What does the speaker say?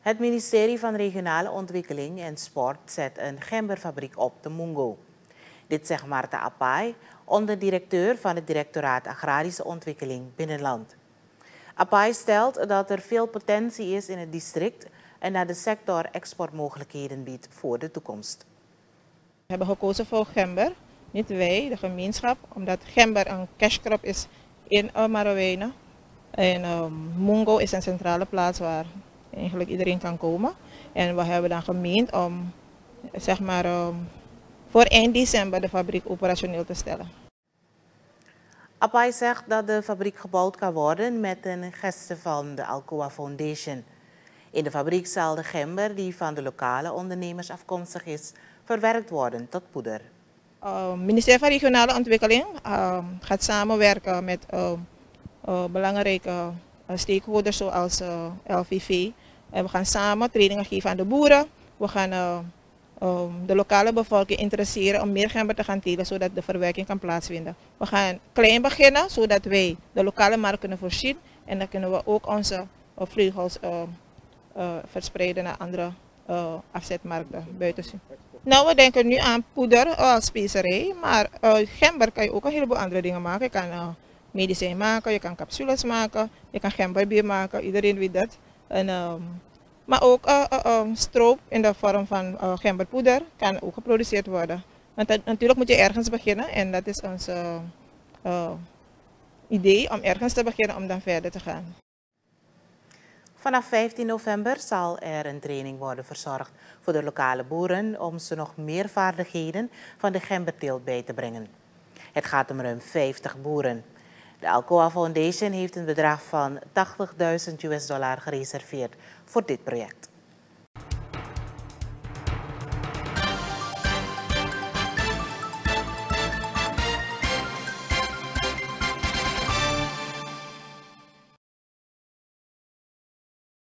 Het ministerie van Regionale Ontwikkeling en Sport zet een gemberfabriek op te Mungo. Dit zegt Marta Apai, onderdirecteur van het Directoraat Agrarische Ontwikkeling Binnenland. Apai stelt dat er veel potentie is in het district en dat de sector exportmogelijkheden biedt voor de toekomst. We hebben gekozen voor gember, niet wij, de gemeenschap, omdat gember een cashcrop is in Marowijnen. En Mungo is een centrale plaats waar eigenlijk iedereen kan komen. En we hebben dan gemeend om zeg maar, voor eind december de fabriek operationeel te stellen. Apai zegt dat de fabriek gebouwd kan worden met een geste van de Alcoa Foundation. In de fabriek zal de gember, die van de lokale ondernemers afkomstig is, verwerkt worden tot poeder. Het ministerie van Regionale Ontwikkeling gaat samenwerken met belangrijke stakeholders zoals LVV. En we gaan samen trainingen geven aan de boeren. We gaan de lokale bevolking interesseren om meer gember te gaan telen, zodat de verwerking kan plaatsvinden. We gaan klein beginnen, zodat wij de lokale markt kunnen voorzien. En dan kunnen we ook onze vleugels verspreiden naar andere afzetmarkten buiten. Nou, we denken nu aan poeder als specerij, maar gember kan je ook een heleboel andere dingen maken. Je kan medicijn maken, je kan capsules maken, je kan gemberbier maken, iedereen weet dat. En, maar ook stroop in de vorm van gemberpoeder kan ook geproduceerd worden. Want natuurlijk moet je ergens beginnen en dat is ons idee om ergens te beginnen om dan verder te gaan. Vanaf 15 november zal er een training worden verzorgd voor de lokale boeren om ze nog meer vaardigheden van de gemberteelt bij te brengen. Het gaat om ruim 50 boeren. De Alcoa Foundation heeft een bedrag van $80.000 gereserveerd voor dit project.